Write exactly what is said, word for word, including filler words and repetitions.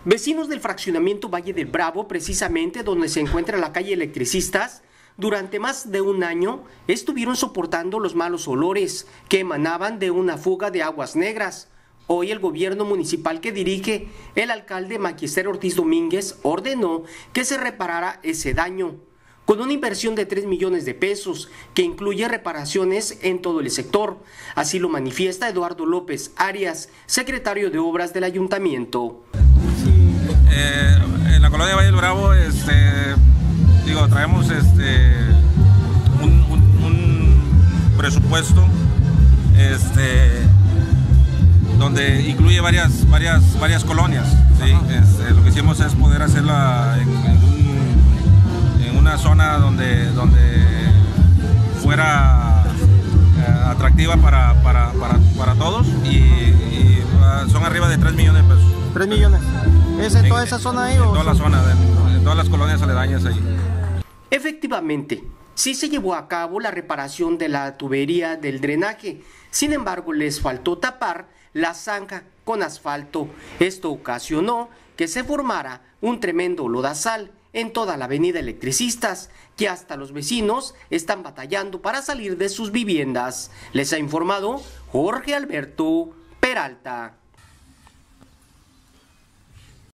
Vecinos del fraccionamiento Valle del Bravo, precisamente donde se encuentra la calle Electricistas, durante más de un año estuvieron soportando los malos olores que emanaban de una fuga de aguas negras. Hoy el gobierno municipal que dirige el alcalde Magister Ortiz Domínguez ordenó que se reparara ese daño, con una inversión de tres millones de pesos, que incluye reparaciones en todo el sector. Así lo manifiesta Eduardo López Arias, secretario de Obras del Ayuntamiento. Eh, en la colonia Valle del Bravo, este, digo, traemos este, un, un, un presupuesto este, donde incluye varias, varias, varias colonias. ¿Sí? Este, lo que hicimos es poder hacerla en, en, un, en una zona donde, donde fuera eh, atractiva para, para, para, para todos y, y son arriba de tres millones de pesos. tres millones. ¿Es en, en toda esa zona ahí? En o toda la zona, en, en todas las colonias aledañas ahí. Efectivamente, sí se llevó a cabo la reparación de la tubería del drenaje. Sin embargo, les faltó tapar la zanja con asfalto. Esto ocasionó que se formara un tremendo lodazal en toda la avenida Electricistas, que hasta los vecinos están batallando para salir de sus viviendas. Les ha informado Jorge Alberto Peralta.